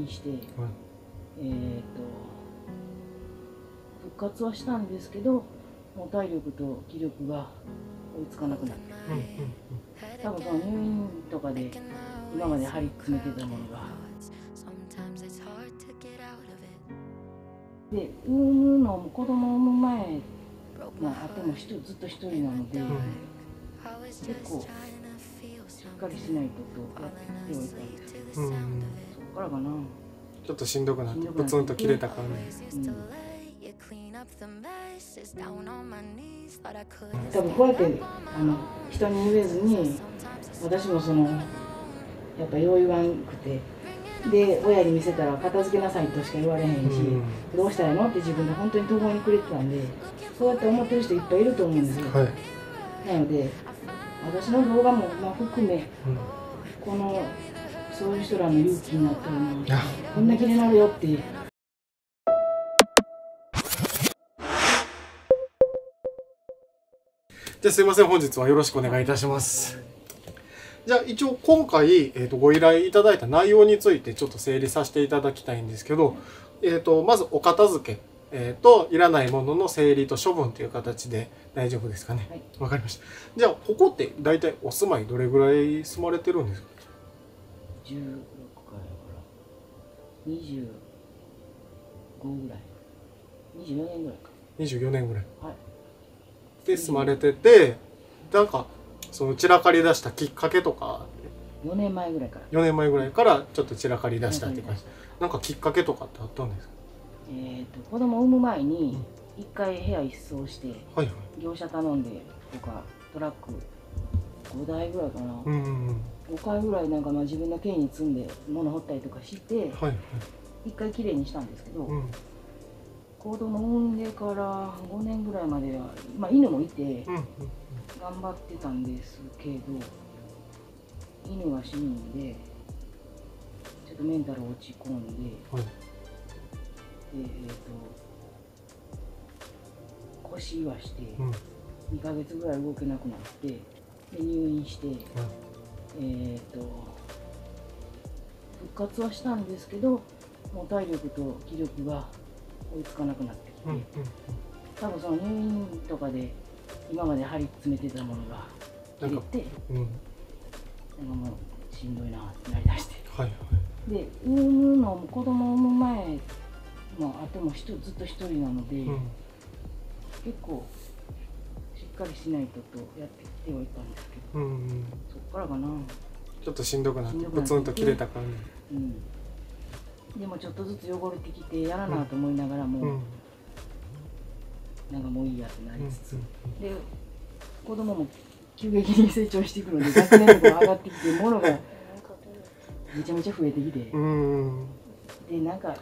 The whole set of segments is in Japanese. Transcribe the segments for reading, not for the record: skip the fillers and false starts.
して、復活はしたんですけど、もう体力と気力が追いつかなくなって、多分その入院とかで今まで張り詰めてたものがで、産むのも子供を産む前の後もずっと一人なので、結構しっかりしないとやってはいたんですけど、そっからかな、 ちょっとしんどくなってプツンと切れた感じ。 多分こうやって人に言えずに、私もやっぱよう言わんくて、で親に見せたら片付けなさいとしか言われへんし、どうしたらいいのって自分で本当に途方に暮れてたんで、そうやって思ってる人いっぱいいると思うんですよ。なので私の動画も含め、そういう人らの勇気になったら、こんな気になるよって。 じゃあすいません、本日はよろしくお願いいたします。じゃあ一応今回、ご依頼いただいた内容についてちょっと整理させていただきたいんですけど、まずお片付け、いらないものの整理と処分という形で大丈夫ですかね。わかりました。じゃあここって大体お住まいどれぐらい住まれてるんですか ？16から25ぐらい、24年ぐらいか。 24年ぐらい。 はい。 で住まれてて、なんかその散らかり出したきっかけとか。 4年前ぐらいから。 4年前ぐらいからちょっと散らかり出したって感じ。なんかきっかけとかってあったんですか？ 子供を産む前に1回部屋一掃して、業者頼んでとかトラック5台ぐらいかな、5回ぐらいなんか自分の軽に積んで物掘ったりとかして、1回きれいにしたんですけど、子供産んでから5年ぐらいまでは、犬もいて頑張ってたんですけど、犬が死ぬんでちょっとメンタル落ち込んで、腰はして2ヶ月ぐらい動けなくなって、で入院して、復活はしたんですけど、もう体力と気力が追いつかなくなってきて、多分その入院とかで今まで張り詰めてたものが切れて、なんかもうしんどいなってなりだして、で産むのも子供を産む前の後もずっと一人なので、結構しっかりしないとやってきてはいたんですけど、そっからかな、 ちょっとしんどくなってプツンと切れた感じ。でもちょっとずつ汚れてきてやらなと思いながらも、なんかもういいやってなりつつ、で子供も急激に成長していくので学年とか上がってきて物がめちゃめちゃ増えてきて、でなんか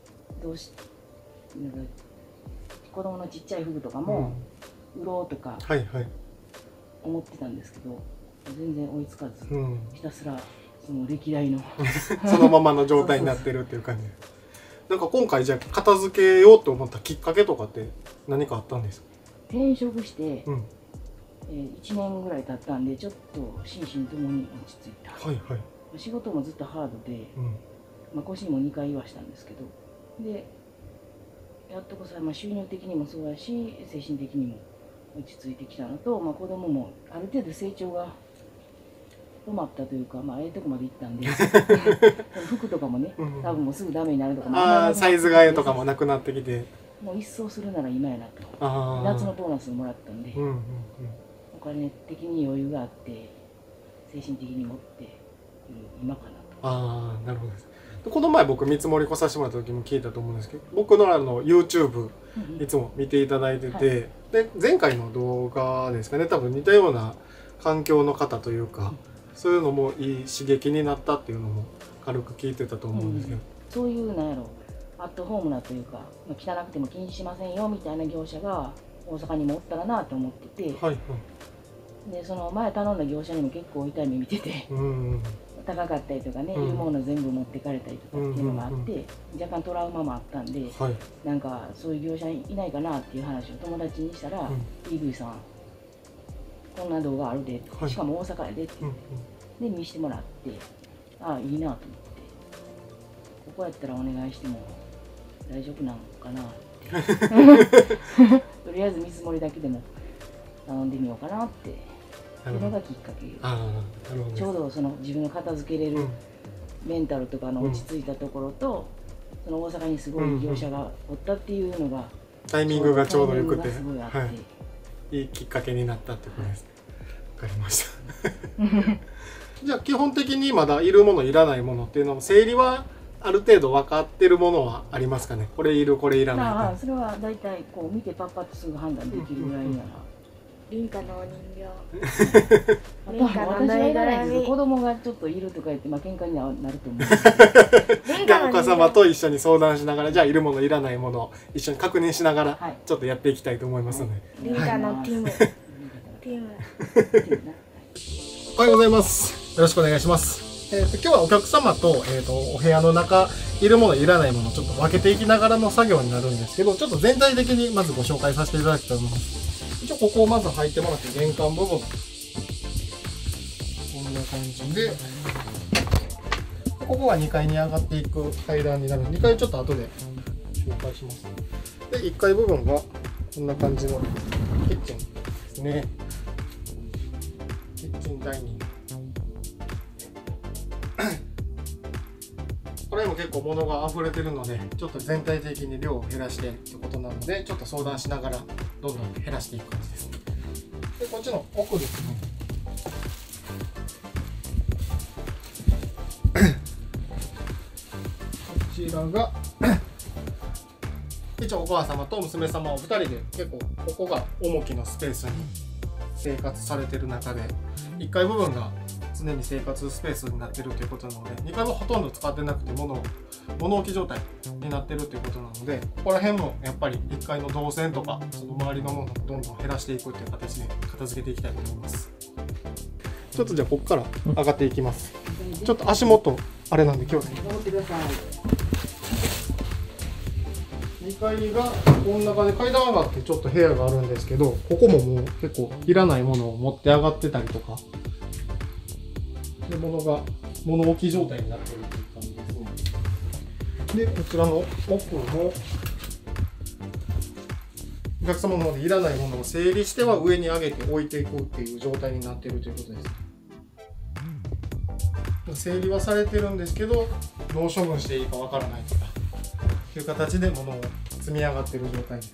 子供のちっちゃい服とかも売ろうとか思ってたんですけど、全然追いつかず、ひたすらその歴代のそのままの状態になってるっていう感じ。なんか今回じゃあ片付けようと思ったきっかけとかって何かあったんですか？ 転職して、1年ぐらい経ったんで、ちょっと心身ともに落ち着いた。仕事もずっとハードで、腰も2回言わしたんですけど、でやっとこさ、収入的にもそうやし精神的にも落ち着いてきたのと、子供もある程度成長が止まったというか、ええとこまで行ったんで服とかもね、多分もうすぐダメになるとかもサイズ替えとかもなくなってきて、 もう一掃するなら今やなと。夏のボーナスをもらったんで、お金的に余裕があって精神的に持っている今かなと。 なるほどです。この前僕見積もり来させてもらった時も聞いたと思うんですけど、僕のYouTube いつも見ていただいてて、で前回の動画ですかね、多分似たような環境の方というか、そういうのもいい刺激になったっていうのも軽く聞いてたと思うんですけど、 そういうなんやろ、アットホームなというか、汚くても気にしませんよみたいな業者が大阪にもおったらなと思ってて、でその前頼んだ業者にも結構痛い目見てて、高かったりとかね、いるもの全部持ってかれたりとかっていうのがあって、若干トラウマもあったんで、なんかそういう業者いないかなっていう話を友達にしたら「EV さんこんな動画あるで」しかも大阪やでって言って、で見してもらって、ああいいなと思って、ここやったらお願いしても大丈夫なのかなってとりあえず見積もりだけでも頼んでみようかなっていうのがきっかけ。ちょうどその自分の片付けれるメンタルとかの落ち着いたところと、その大阪にすごい業者がおったっていうのがタイミングがちょうどよくて、 いいきっかけになったってことですね。わかりましたじゃあ基本的にまだいるものいらないものっていうのも整理はある程度分かってるものはありますかね。これいるこれいらない。 それは大体こう見てパッパッとすぐ判断できるぐらいなら。 リカのお人形。 私はいらないんですけど、子供がちょっといるとか言って喧嘩にはなると思う。 じゃあお母様と一緒に相談しながら、じゃあいるものいらないものを一緒に確認しながらちょっとやっていきたいと思いますので。 リカのティム。 おはようございます。よろしくお願いします。今日はお客様と、お部屋の中いるものいらないものをちょっと分けていきながらの作業になるんですけど、ちょっと全体的にまずご紹介させていただきたいと思います。一応ここをまず入ってもらって、玄関部分こんな感じで、ここが2階に上がっていく階段になる。2階ちょっと後で紹介します。で1階部分がこんな感じのキッチンですね。キッチンダイニングこれも結構物が溢れてるので、ちょっと全体的に量を減らしてってことなので、ちょっと相談しながらどんどん減らしていく感じです。でこっちの奥ですね。こちらが一応お母様と娘様お二人で結構ここが重きのスペースに生活されてる中で、1階部分が常に生活スペースになってるということなので、2階はほとんど使ってなくて物置状態になってるということなので、ここら辺もやっぱり1階の動線とかその周りのものをどんどん減らしていくっていう形で片付けていきたいと思います。ちょっとじゃあここから上がっていきます。ちょっと足元あれなんで今日登ってください。 2階がこんな感じで階段上がってちょっと部屋があるんですけど、ここももう結構いらないものを持って上がってたりとかで、物置き状態になっているという感じですね。でこちらの奥もお客様の方でいらないものを整理しては上に上げて置いていくっていう状態になっているということです。整理はされてるんですけど、どう処分していいかわからないとかという形で物を積み上がっている状態です。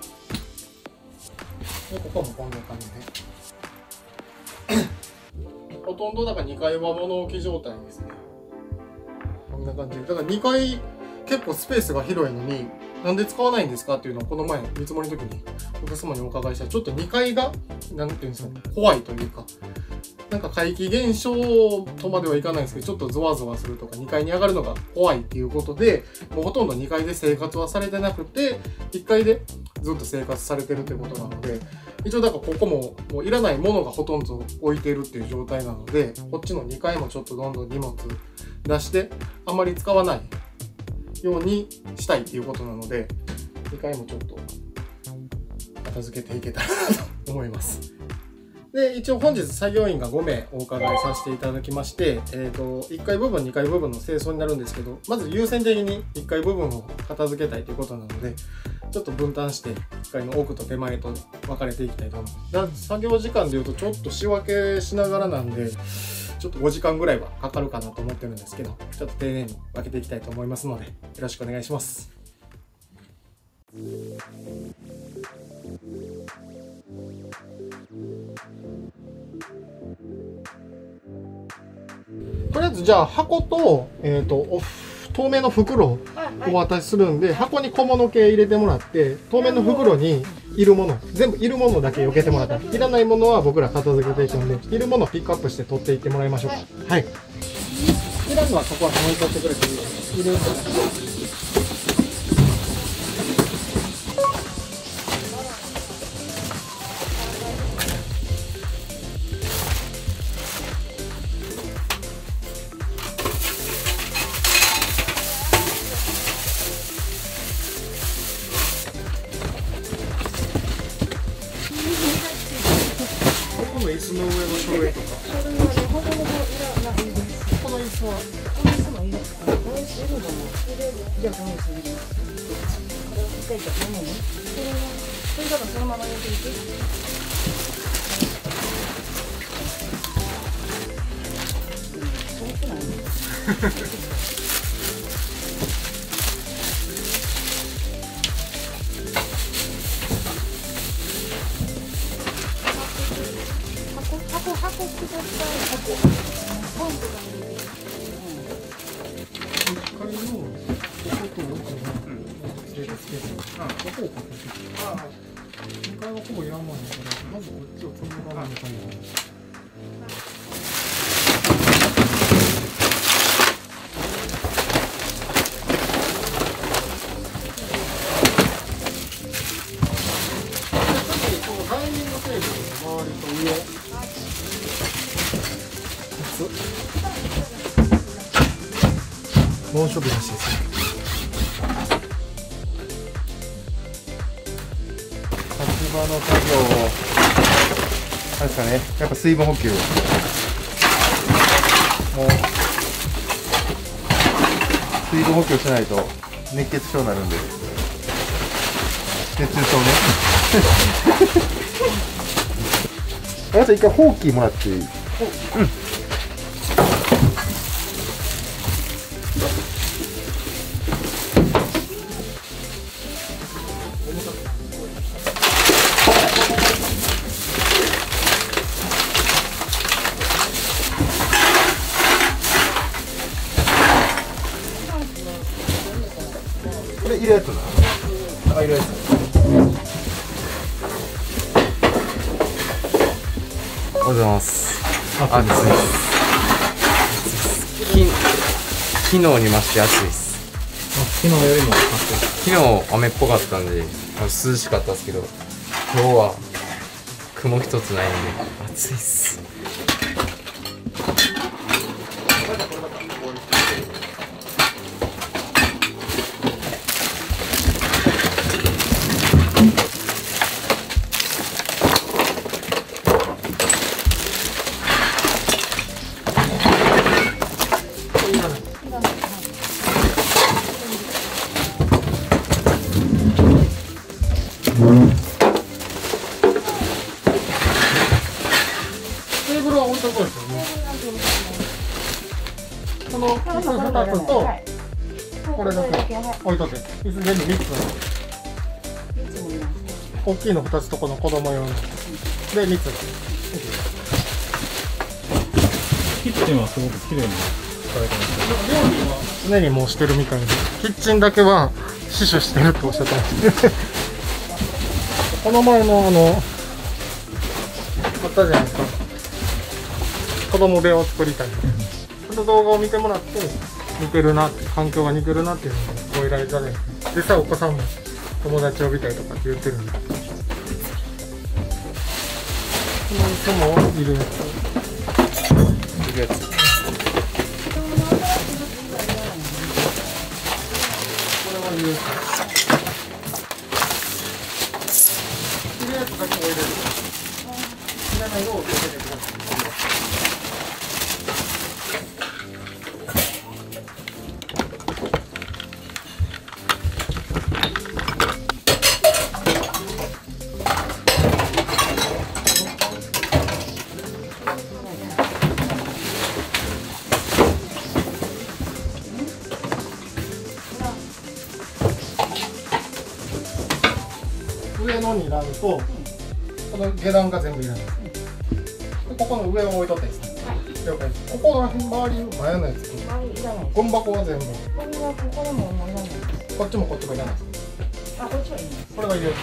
でここもこんな感じでほとんどだから2階は物置状態ですね。こんな感じで、だから2階結構スペースが広いのになんで使わないんですかっていうのをこの前見積もりの時にお客様にお伺いしたら、ちょっと2階がなんていうんですかね、怖いというか、なんか怪奇現象とまではいかないんですけど、ちょっとゾワゾワするとか2階に上がるのが怖いっていうことで、もうほとんど2階で生活はされてなくて1階でずっと生活されてるということなので、一応だからここももういらないものがほとんど置いてるっていう状態なので、こっちの2階もちょっとどんどん荷物出してあまり使わないようにしたいっていうことなので、2階もちょっと片付けていけたらなと思います。で一応本日作業員が5名お伺いさせていただきまして、1階部分2階部分の清掃になるんですけど、まず優先的に1階部分を片付けたいということなので、ちょっと分担して1階の奥と手前と分かれていきたいと思います。作業時間でいうとちょっと仕分けしながらなんで、ちょっと5時間ぐらいはかかるかなと思ってるんですけど、ちょっと丁寧に分けていきたいと思いますので、よろしくお願いします。とりあえずじゃあ箱と、透明の袋をお渡しするんで、箱に小物系入れてもらって、透明の袋にいるもの、全部いるものだけ避けてもらったら、いらないものは僕ら片付けていくんで、いるものをピックアップして取っていってもらいましょうか。はい。いらんのはそこは置いとってくれていいです。入れるから。椅子の上の書類とか。この椅子は。 この椅子もいいですか。この椅子れるのも。じゃあ、このにする。一回じゃ、このね。それだから、そのまま入れていく。そうくない。箱ください。箱。ポンプが入れて。 1階のここと奥のつけて、ここをかけて。2階はほぼいらんもんやから、まずこっちをそのまま2階に。ダイニングテーブルの周りと上。猛暑日らしいですね。 夏場の作業をあれですかね、やっぱ水分補給もう水分補給しないと熱血症になるんで、熱中症ね。あなた一回ほうきもらっていい？うん。これ入れるやつな。あ、入れるやつ。 おはようございます。暑いです。昨日に増して暑いです。 昨日よりも昨日雨っぽかったんで涼しかったですけど、今日は雲一つないんで暑いです。 テーブルは置いとこうですよね。この椅子2つとこれだけ置いとけ。椅子全部3つ。大きいの2つとこの子供用ので3つ。 キッチンはすごく綺麗に使われてますけど、 料理は常にもうしてるみたいで、キッチンだけは死守してるっておっしゃってました。この前のあったじゃないですか、子供部屋を作りたいみたいな、その動画を見てもらって似てるなって、環境が似てるなっていうのでご依頼いただいて、実際お子さんも友達呼びたいとかって言ってるんで、この人もいるやついるやつ。 いるやつだけを入れる。いらないのを入れてください。上のにいらんと、この下段が全部いらないです。でここの上を置いとっていいですね。了解です。ここの辺周り前のやつ、 周りいらない。 ゴミ箱は全部。 これはここでもいらないです。 こっちもこっちもいらないです。 あ、こっちはいいです。 これが入れる。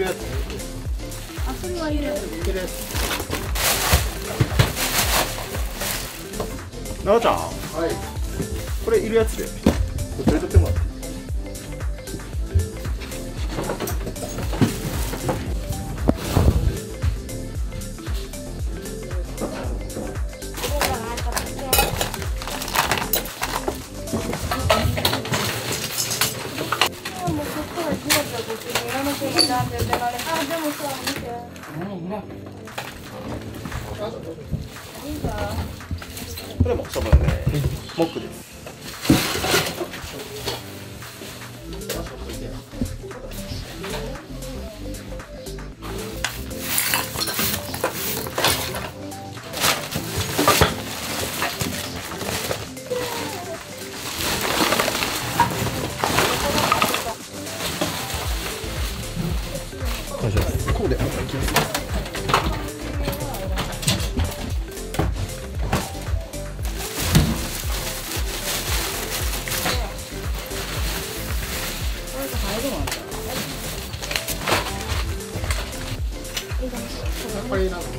るやつあ、それはいるやつ。 いるやつ。 奈々ちゃん、 はい。 これいるやつでこれとってもらって。 もうそこからずれた時にやめていいなって言ってから、あ、でもさ、見て。 何な。 いいか。 これも処分でモックです。こうでいきます。 やっぱりなんか。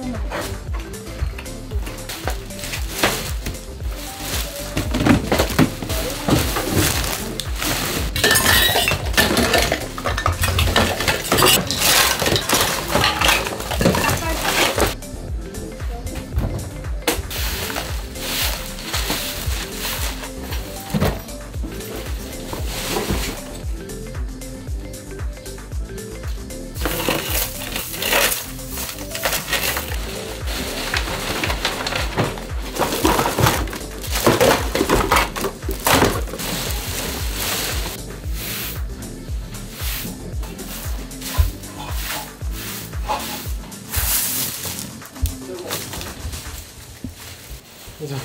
以上です。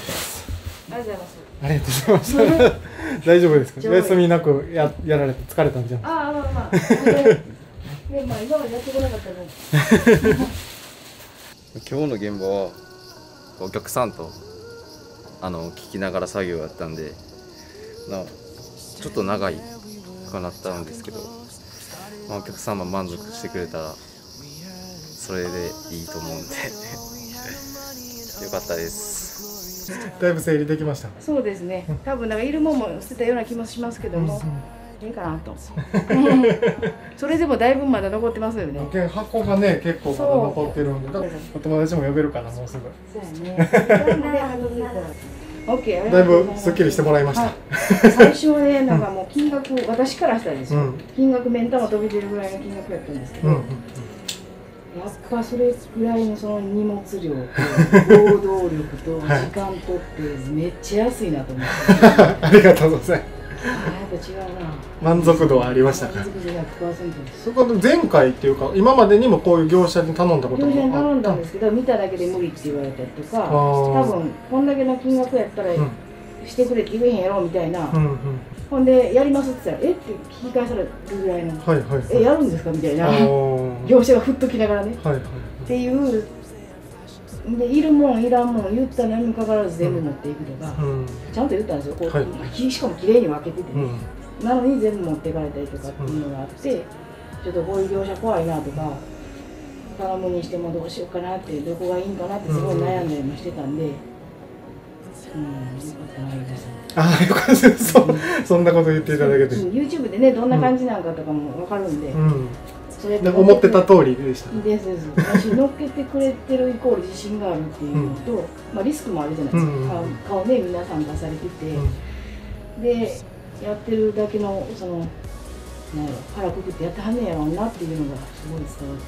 ありがとうございます。 ありがとうございました。大丈夫ですか。お休みなくやられて疲れたんじゃない。 ああ、まあまあ。で、まあ、今までやってこなかったね。 今日の現場はお客さんと聞きながら作業やったんでちょっと長いかなったんですけど、まあ、お客様満足してくれたらそれでいいと思うんでよかったです。 だいぶ整理できました。 そうですね。多分なんかいるもんも捨てたような気もしますけども、いいかなと。それでもだいぶまだ残ってますよね。 箱がね結構まだ残ってるんで、だからお友達も呼べるかな、もうすぐ。 そうやね。オッケー。 だいぶすっきりしてもらいました。 最初はね、なんかもう金額、私からしたらですよ。金額目ん玉飛び出るぐらいの金額やったんですけど。やっぱそれぐらいのその荷物量と労働力と時間とってめっちゃ安いなと思って。 ありがとうございます。 やっぱ違うな。 満足度はありましたか。 満足度 100% です。 そこで前回っていうか今までにもこういう業者に頼んだこと業者にもあ頼んだったんですけど、見ただけで無理って言われたりとか、 ー多分こんだけの金額やったらしてくれって言えへんやろみたいな。ほんでやりますって言ったら、えって聞き返されるぐらいの、え、やるんですかみたいな業者がふっときながらね、っていうで、いるもんいらんもん言ったのにもかかわらず全部持っていくとか、ちゃんと言ったんですよ。こうしかもきれいに分けててね、なのに全部持っていかれたりとかっていうのがあって、ちょっとこういう業者怖いなとか、頼むにしてもどうしようかなって、どこがいいんかなってすごい悩んだりもしてたんで、よかったな、皆さん。 ああ、よかったです。そんなこと言っていただけて。 YouTube でね、どんな感じなのかとかも分かるんで、それ思ってた通りでした。 ですです。私、乗っけてくれてるイコール自信があるっていうのと、まあリスクもあるじゃないですか。顔ね、皆さん出されてて、で、やってるだけの、その、なんやろ、腹くくってやってはんねんやろうなっていうのがすごい伝わ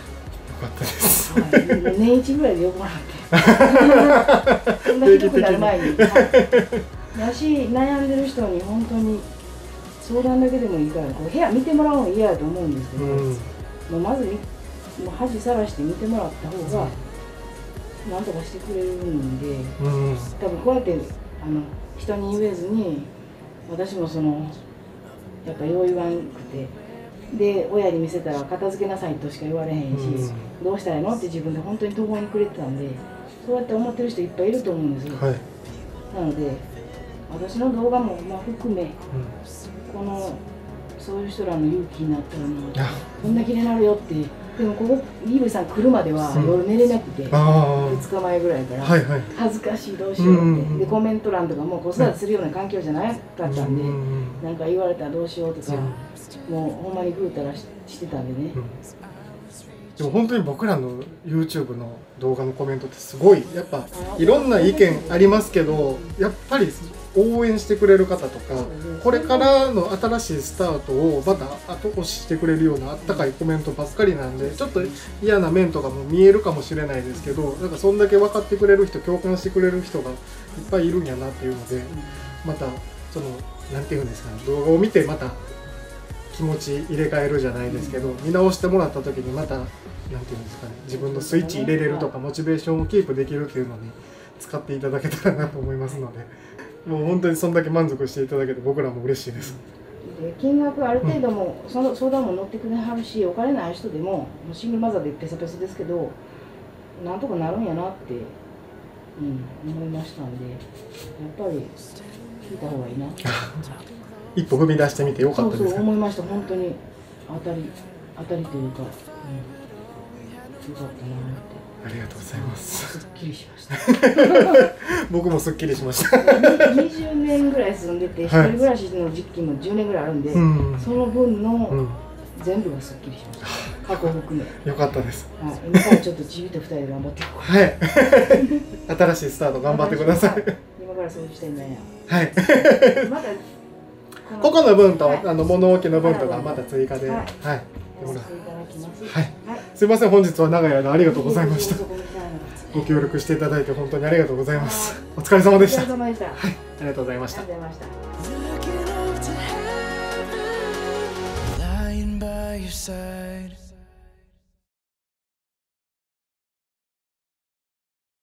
ってきて。よかったです。年一ぐらいでよくもらって。そんなひどくなる前に。だし、悩んでる人に本当に相談だけでもいいから、こう部屋見てもらうの嫌やと思うんですけど、もうまずもう恥さらして見てもらった方が、なんとかしてくれるんで、多分こうやって人に言えずに、私もその、やっぱよう言わんくて、で、親に見せたら片付けなさいとしか言われへんし、どうしたらいいのって自分で本当に途方に暮れてたんで、そうやって思ってる人いっぱいいると思うんですよ。なので、私の動画も含め、このそういう人らの勇気になったらもういやこんな気になるよって。でもここリーブさん来るまでは夜寝れなくて、 あ 2日前ぐらいからはいはい。 恥ずかしいどうしようって、 うんうんうんでコメント欄とかも子育てするような環境じゃなかったんで、なんか言われたらどうしようとか、もうほんまにぐうたらしてたんでね、 でも本当に僕らの YouTube の動画のコメントってすごいやっぱいろんな意見ありますけど、やっぱり応援してくれる方とか、これからの新しいスタートをまた後押ししてくれるようなあったかいコメントばっかりなんで、ちょっと嫌な面とかも見えるかもしれないですけど、なんかそんだけ分かってくれる人、共感してくれる人がいっぱいいるんやなっていうので、またそのなんていうんですかね、動画を見てまた気持ち入れ替えるじゃないですけど、見直してもらった時にまたなんていうんですかね、自分のスイッチ入れれるとかモチベーションをキープできるっていうのに使っていただけたらなと思いますので、もう本当にそんだけ満足していただけて僕らも嬉しいです。 で金額ある程度も、その相談も乗ってくれはるし、お金ない人でもシングルマザーでペソペソですけどなんとかなるんやなって、思いましたんで、やっぱり聞いた方がいいな一歩踏み出してみてよかったです。 そう思いました。本当に当たりというか、よかったなって。 ありがとうございます。 すっきりしました。 僕もすっきりしました。 20年ぐらい住んでて、一人暮らしの時期も10年ぐらいあるんで、その分の全部がすっきりしました。過去含め。 よかったです。 はい、今からちょっとチビと2人で頑張っていこう。 はい。新しいスタート頑張ってください。 今から掃除してんだよ。 はい。 またここの分と物置の分とかまた追加で、はい。 やらせていただきます。 はい。すいません、本日は長い間ありがとうございました。ご協力していただいて本当にありがとうございます。お疲れ様でした。 お疲れ様でした。 はい、ありがとうございました。 ありがとうございました。 Lying by your side.